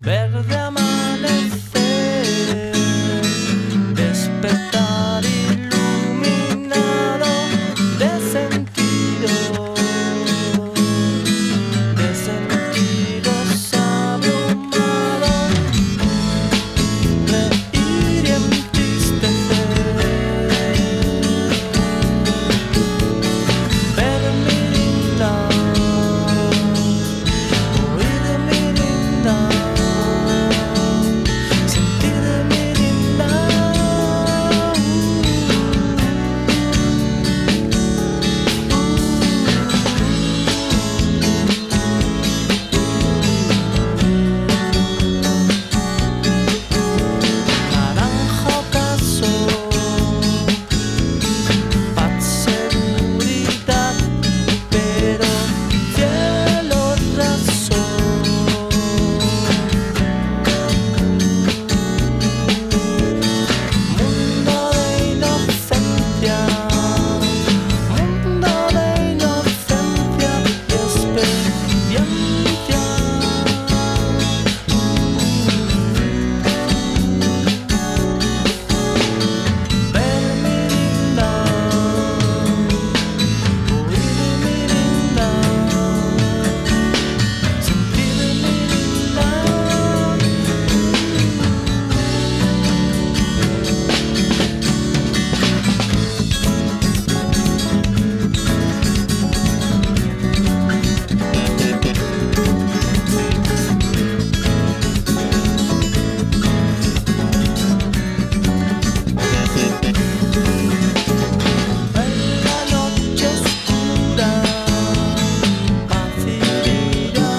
verde amanecer, despertar iluminado de sentidos abrumados, reír y entristecer, ver mi linda, oír mi linda, sentir mi linda. Naranja ocaso, paz, seguridad, pero cielo raso. Mundo de inocencia, mundo de inocencia y experiencia. Ver mi linda, oír mi linda, sentir mi linda. En la noche oscura, paz y vida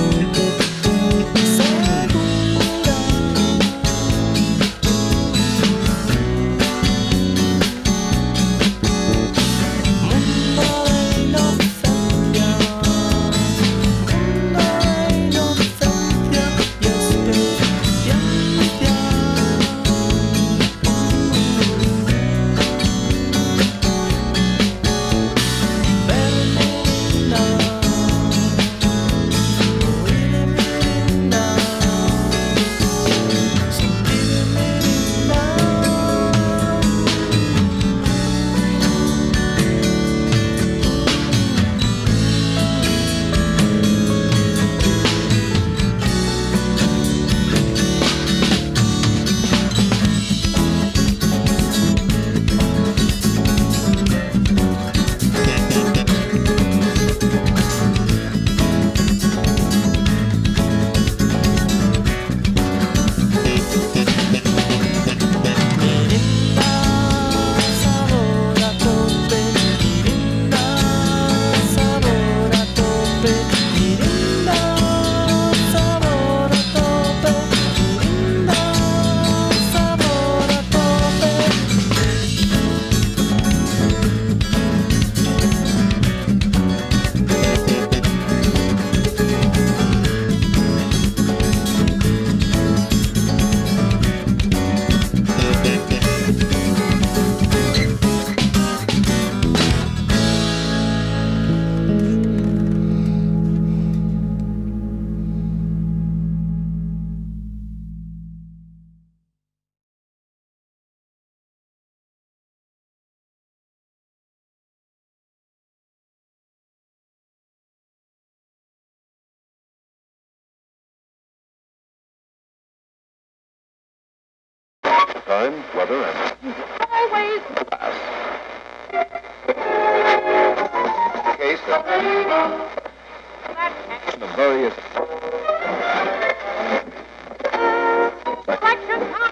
segura. Mundo de inocencia, mundo de inocencia y experiencia. Ver mi linda, oír mi linda, sentir mi linda. Mirinda, sabor a tope, Mirinda, sabor a tope, Mirinda, sabor a tope, Mirinda, sabor a tope. Time, weather, and Always. pass. Case of the various Election time.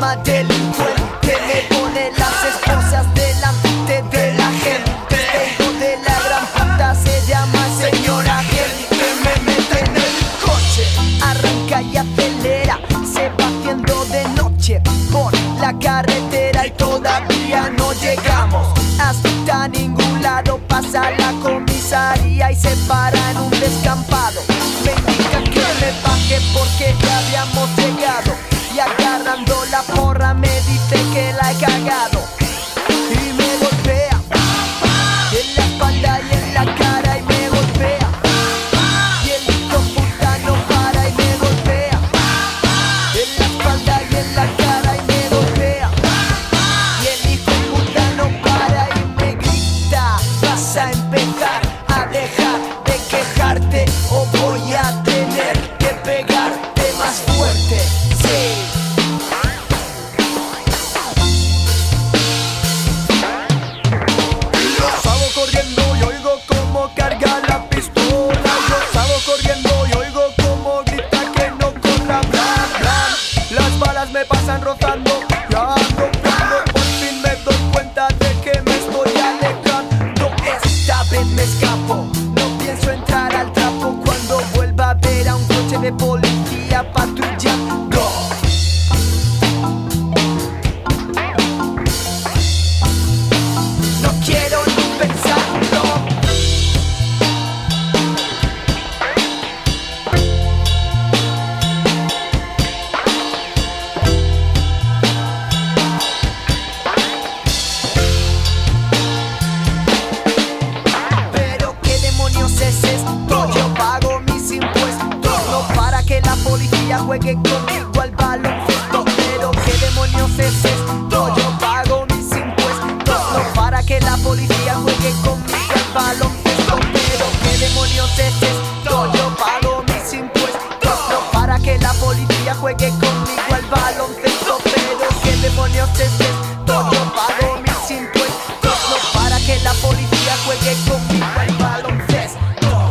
llama delincuente, me pone las esposas delante de la gente. Este hijo de la gran puta se llama señor agente. Me mete en el coche, arranca y acelera, se va haciendo de noche por la carretera y todavía no llegamos hasta ningún lado. Pasa la comisaría y se para en un descampado. Me indica que me baje porque ya habíamos llegado, y agarrando la porra me dice que la he cagado y me golpea en la espalda y en la cara y me golpea, y el hijo puta no para y me golpea en la espalda y en la cara y me golpea, y el hijo puta no para y me grita: vas a empezar a dejar de quejarte o voy a tener que pegarte más fuerte. Sí. Yo salgo corriendo y oigo como carga la pistola. Yo salgo corriendo y oigo como grita que no corra, blan, blan. Las balas me pasan rozando, ya ando viendo. Por fin me doy cuenta de que me estoy alejando. Esta vez me escapo, no pienso entrar al trapo. Cuando vuelva a ver a un coche de policía patrullando, no quiero ni pensarlo. Pero qué demonios es esto, yo pago mis impuestos, no para que la policía juegue conmigo al baloncesto. Pero qué demonios es esto, yo pago mis impuestos, no para que la policía juegue conmigo al baloncesto. Pero qué demonios es esto, yo pago mis impuestos, no para que la policía juegue conmigo al baloncesto. Pero qué demonios es esto, yo pago mis impuestos, no para que la policía juegue conmigo al baloncesto.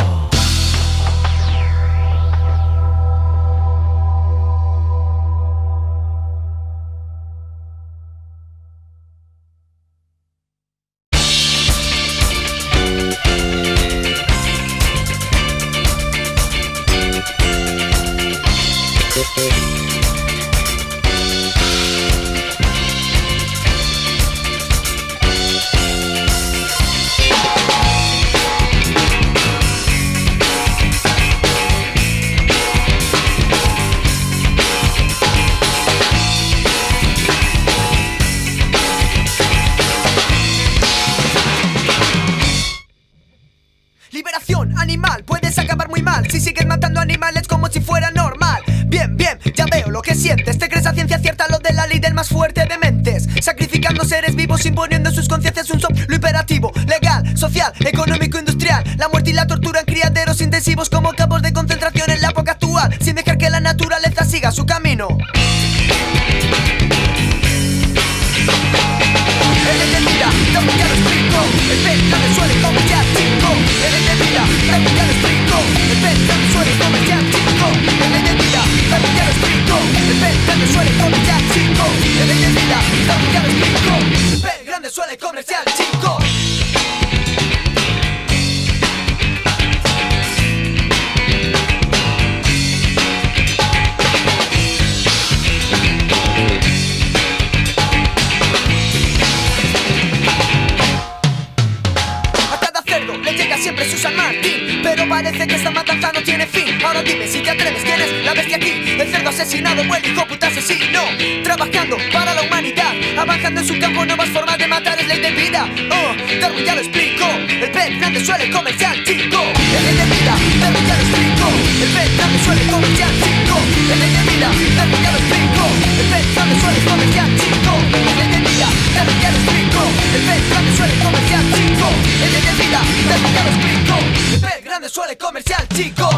Liberación animal, puedes acabar muy mal si sigues matando animales como si fuera normal. Bien, bien, ya veo lo que sientes. Te crees a ciencia cierta lo de la ley del más fuerte de mentes, sacrificando seres vivos, imponiendo sus conciencias un lo imperativo, legal, social, económico, industrial. La muerte y la tortura en criaderos intensivos como campos de concentración en la época actual, sin dejar que la naturaleza siga su camino. El de vida, ya lo explico. El pez grande suele comer ya chico. El de vida, ya lo explico. El pez grande suele comer ya chico. El de vida, ya lo explico. El pez grande suele comer ya chico. El de vida, ya lo explico. El pez grande suele comer ya chico. Siempre Susan Martín, pero parece que esta matanza no tiene fin. Ahora dime si te atreves, ¿quién es la bestia aquí? El cerdo asesinado o el hijo puta asesino, trabajando para la humanidad, avanzando en su campo nuevas formas de matar, es ley de vida. Darwin ya lo explico. El pez grande suele comerse al chico. Es ley de vida, Darwin ya lo explico. El pez grande suele comerse al chico. Es ley de vida, Darwin ya lo explico. El pez grande suele comerse al chico. Es ley de vida, Darwin ya lo explico. El pez grande suele comerse al chico. Es ley de vida, Darwin ya lo explico. El pez grande suele comerse al chico.